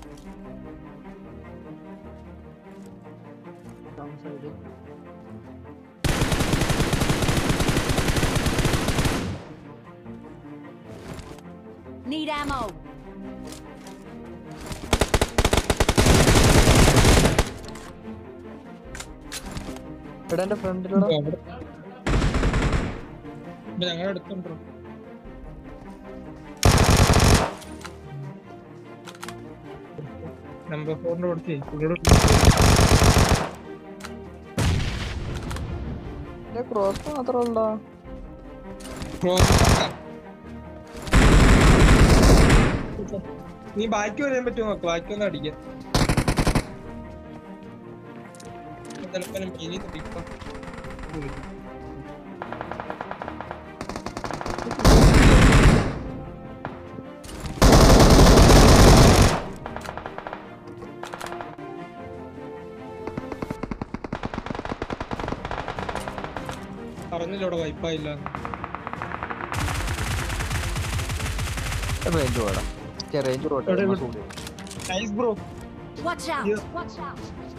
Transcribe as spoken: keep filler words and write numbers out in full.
Downside. Need ammo. ഇവിടെ എന്റെ ഫ്രണ്ടിലൂടെ ഞങ്ങളുടെ അടുത്തുണ്ടോ നമ്പർ ഫോറിന്റെ കൊടുത്തേ ക്രോസ് മാത്രമല്ല നീ ബാക്കി വരാൻ പറ്റുമോ നോക്ക് ബാക്കി ഒന്ന് അടിക്കാൻ തലപ്പനം ഇനി തടിക്കാം പറഞ്ഞില്ല ഇവിടെ വൈപ്പായില്ല റേഞ്ച് വേണം range nice bro Watch out. Watch out.